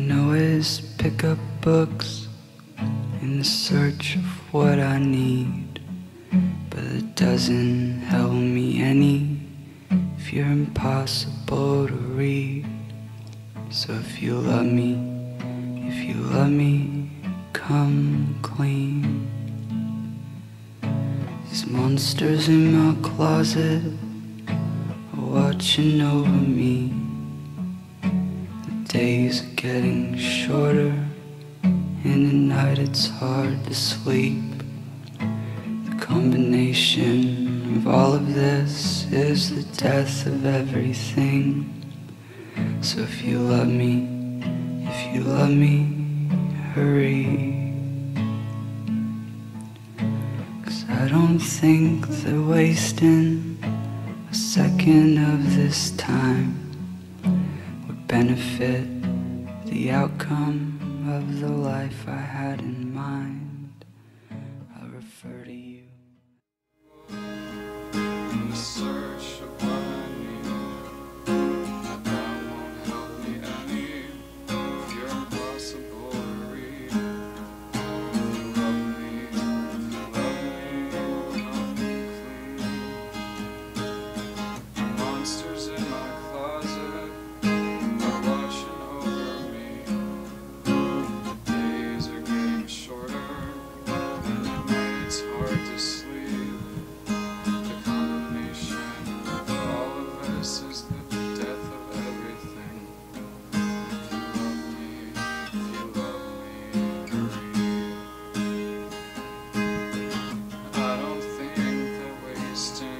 know is pick up books in the search of what I need, but it doesn't help me any if you're impossible to read. So if you love me, come clean. These monsters in my closet are watching over me. The days are getting shorter, and at night it's hard to sleep. The combination of all of this is the death of everything. So if you love me, hurry. 'Cause I don't think that wasting a second of this time would benefit the outcome of the life I had in mind. I'll refer to you. In the search of what I need, but that won't help me any if you're impossible to read. If you love me, come clean. The monsters in my closet are watching over me. The days are getting shorter, and at night it's hard to sleep. The combination of all of this is the death of everything. If you love me, hurry. I don't think that wasting